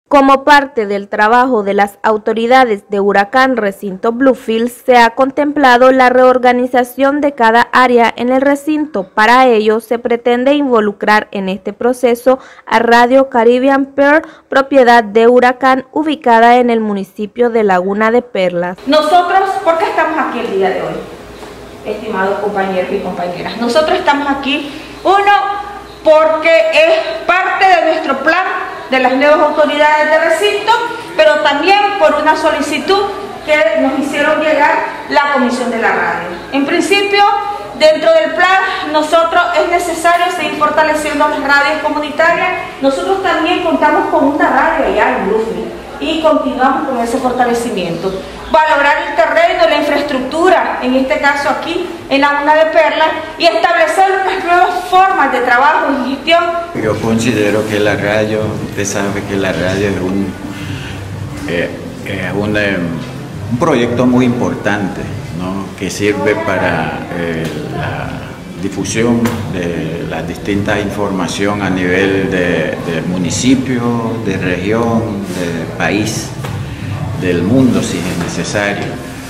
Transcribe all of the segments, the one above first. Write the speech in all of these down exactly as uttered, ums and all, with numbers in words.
Como parte del trabajo de las autoridades de Huracán Recinto Bluefields, se ha contemplado la reorganización de cada área en el recinto. Para ello, se pretende involucrar en este proceso a Radio Caribbean Pearl, propiedad de Huracán, ubicada en el municipio de Laguna de Perlas. Nosotros, ¿por qué estamos aquí el día de hoy, estimados compañeros y compañeras? Nosotros estamos aquí, uno, porque es parte de nuestro plan de las nuevas autoridades de recinto, pero también por una solicitud que nos hicieron llegar la Comisión de la Radio. En principio, dentro del plan, nosotros es necesario seguir fortaleciendo las radios comunitarias. Nosotros también contamos con una radio allá en Bluefields y continuamos con ese fortalecimiento. Valorar el terreno, la infraestructura, en este caso aquí en Laguna de Perlas, y establecer unas nuevas formas de trabajo y gestión. Yo considero que la radio, usted sabe que la radio es un, eh, es un, eh, un proyecto muy importante, ¿no? Que sirve para eh, la difusión de la distinta información a nivel de, de municipio, de región, de país, del mundo si es necesario.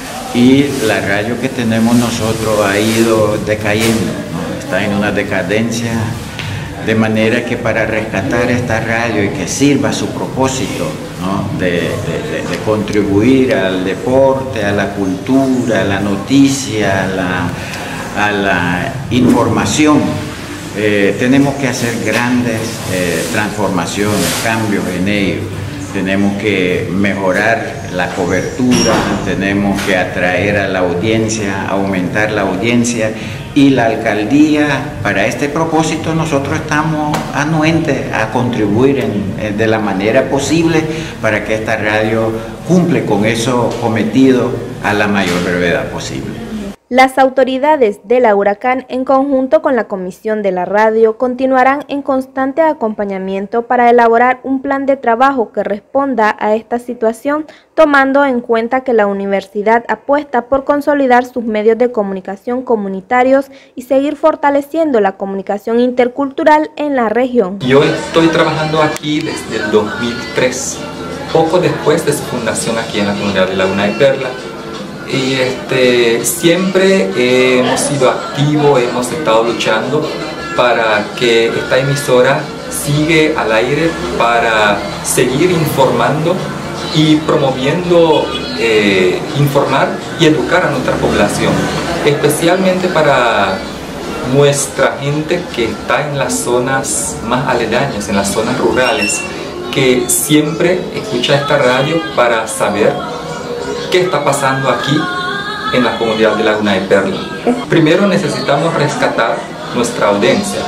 Y la radio que tenemos nosotros ha ido decayendo, ¿no? Está en una decadencia, de manera que para rescatar esta radio y que sirva a su propósito, ¿no? de, de, de, de contribuir al deporte, a la cultura, a la noticia, a la, a la información, eh, tenemos que hacer grandes eh, transformaciones, cambios en ello. Tenemos que mejorar la cobertura, tenemos que atraer a la audiencia, aumentar la audiencia, y la alcaldía, para este propósito nosotros estamos anuentes a contribuir en, de la manera posible para que esta radio cumple con eso cometido a la mayor brevedad posible. Las autoridades de la Huracán, en conjunto con la Comisión de la Radio, continuarán en constante acompañamiento para elaborar un plan de trabajo que responda a esta situación, tomando en cuenta que la universidad apuesta por consolidar sus medios de comunicación comunitarios y seguir fortaleciendo la comunicación intercultural en la región. Yo estoy trabajando aquí desde el dos mil tres, poco después de su fundación aquí en la comunidad de Laguna de Perlas. Y este, siempre hemos sido activos, hemos estado luchando para que esta emisora siga al aire, para seguir informando y promoviendo, eh, informar y educar a nuestra población, especialmente para nuestra gente que está en las zonas más aledañas, en las zonas rurales, que siempre escucha esta radio para saber qué está pasando aquí en la comunidad de Laguna de Perlas. Primero necesitamos rescatar nuestra audiencia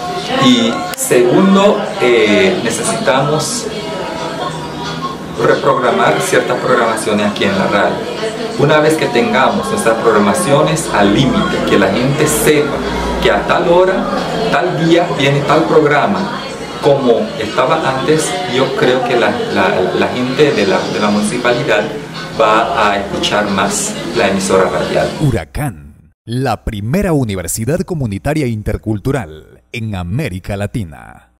y segundo eh, necesitamos reprogramar ciertas programaciones aquí en la radio. Una vez que tengamos nuestras programaciones al límite, que la gente sepa que a tal hora, tal día viene tal programa, como estaba antes, yo creo que la, la, la gente de la, de la municipalidad va a escuchar más la emisora radial. Huracán, la primera universidad comunitaria intercultural en América Latina.